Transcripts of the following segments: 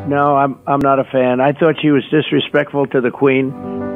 no, I'm not a fan. I thought she was disrespectful to the Queen.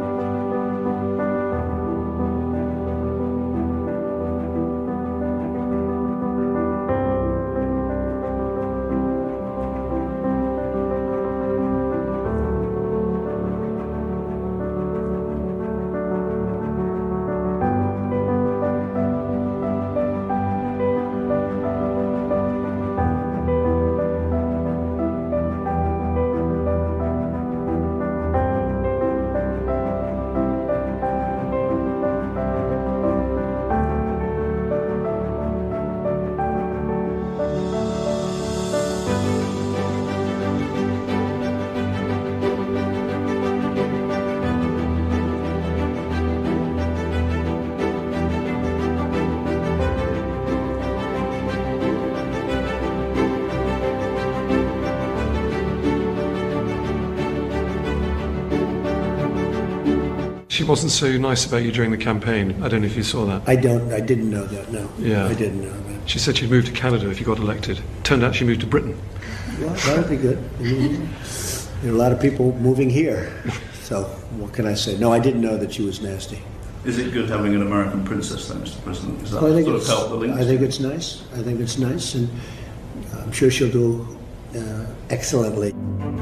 She wasn't so nice about you during the campaign. I don't know if you saw that. I didn't know that, no. Yeah. I didn't know that. She said she'd move to Canada if you got elected. Turned out she moved to Britain. Well, that would be good. I mean, there are a lot of people moving here. So, what can I say? No, I didn't know that she was nasty. Is it good having an American princess then, Mr. President? Is that Well, sort of help the links? I think it's nice. I think it's nice, and I'm sure she'll do excellently.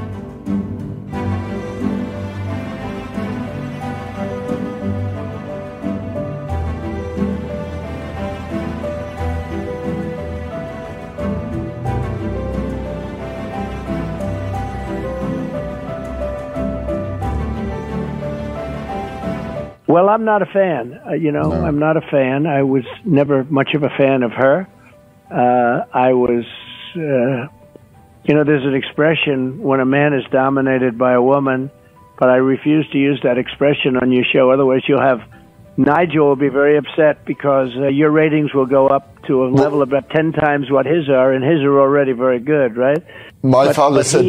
Well, I'm not a fan. No. I'm not a fan. I was never much of a fan of her. I was, there's an expression when a man is dominated by a woman, but I refuse to use that expression on your show. Otherwise, Nigel will be very upset because your ratings will go up to a level about 10 times what his are, and his are already very good, right? My father said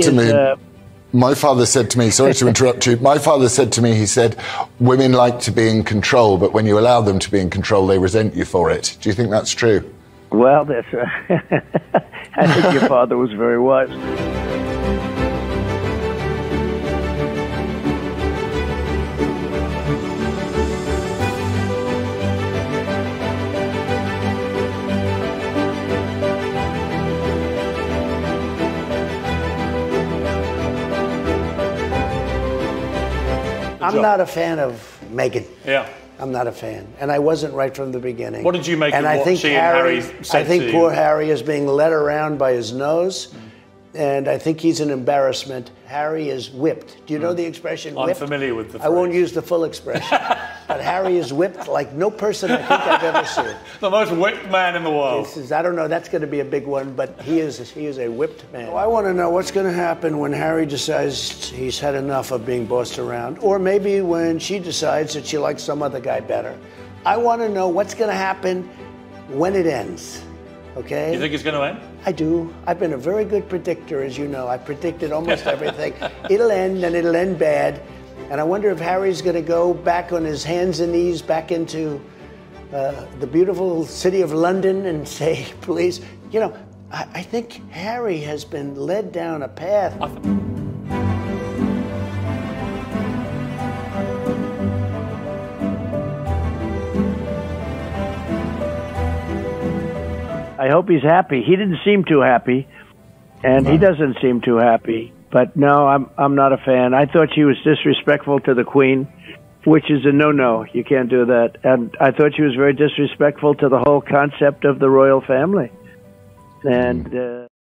to me, sorry to interrupt you, my father said to me, he said, women like to be in control, but when you allow them to be in control, they resent you for it. Do you think that's true? Well, that's I think your father was very wise. I'm not a fan of Meghan. Yeah. I'm not a fan. And I wasn't right from the beginning. What did you make of what she and Harry said to you? I think poor Harry is being led around by his nose. And I think he's an embarrassment. Harry is whipped. Do you know the expression whipped? I'm familiar with the phrase. I won't use the full expression. But Harry is whipped like no person I think I've ever seen. The most whipped man in the world. I don't know, that's going to be a big one, but he is a whipped man. I want to know what's going to happen when Harry decides he's had enough of being bossed around, or maybe when she decides that she likes some other guy better. I want to know what's going to happen when it ends. Okay? You think it's going to end? I do. I've been a very good predictor, as you know. I predicted almost everything. It'll end, and it'll end bad. And I wonder if Harry's going to go back on his hands and knees back into the beautiful city of London and say, please, I think Harry has been led down a path. I hope he's happy. He didn't seem too happy, and he doesn't seem too happy. But no, I'm not a fan. I thought she was disrespectful to the Queen, which is a no-no. You can't do that. And I thought she was very disrespectful to the whole concept of the royal family. And